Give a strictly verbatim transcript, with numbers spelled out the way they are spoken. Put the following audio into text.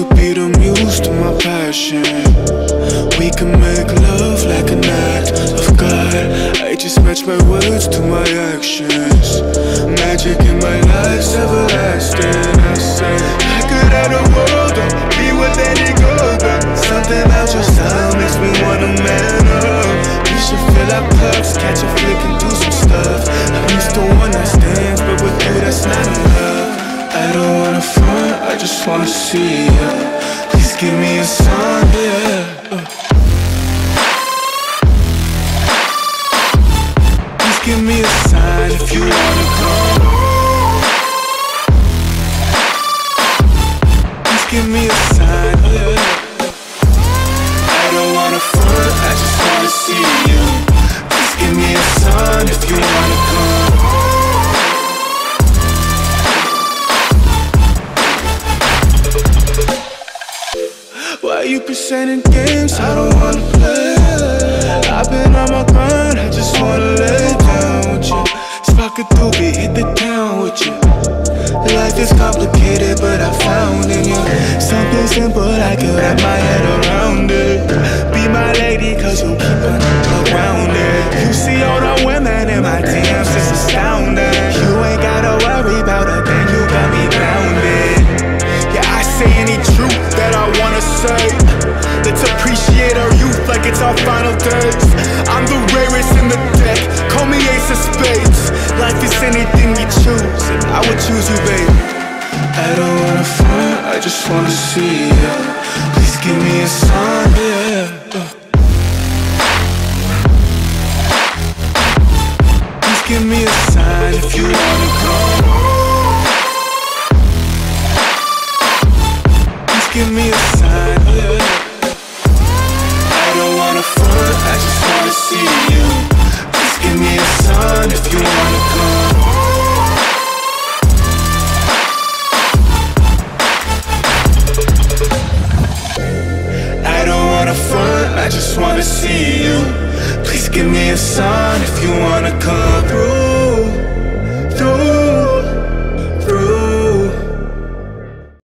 could be the muse to my passion. We can make love like an act of God. I just match my words to my actions. Magic in my life's everlasting. I say I could have the world, or be with any girl, but something about your style makes me wanna man up. We should fill our cups, catch a flick and do some stuff. I'm used to one night stands, but with you that's not enough. I don't wanna front, I just wanna see ya. Please give me a sign, yeah. uh. Please give me a sign if you wanna come. Please give me a sign, yeah. I don't wanna front, I just wanna see you. Please give me a sign if you wanna come. Why you presenting games I don't wanna play? I've been on my grind, I just wanna lay down with you. Spark a doobie, hit the town with you. Life is complicated, but I found in you something simple, I can wrap my head around it. Be my lady, cause you keep on around it. You see all the women in my D Ms, it's astounding. You ain't gotta worry about a thing, you got me grounded. Yeah, I say any truth that I wanna say. Let's appreciate our youth like it's our final days. I'm the rarest in the deck, call me ace of spades. Life is anything you choose, and I would choose you, baby. I don't wanna front, I just wanna see ya. Please give me a sign, yeah. uh. Please give me a sign if you wanna come. Please give me a sign, yeah. I don't wanna front, I just wanna see you. Please give me a sign if you wanna come. I don't wanna front, I just wanna see you. Please give me a sign if you wanna come through.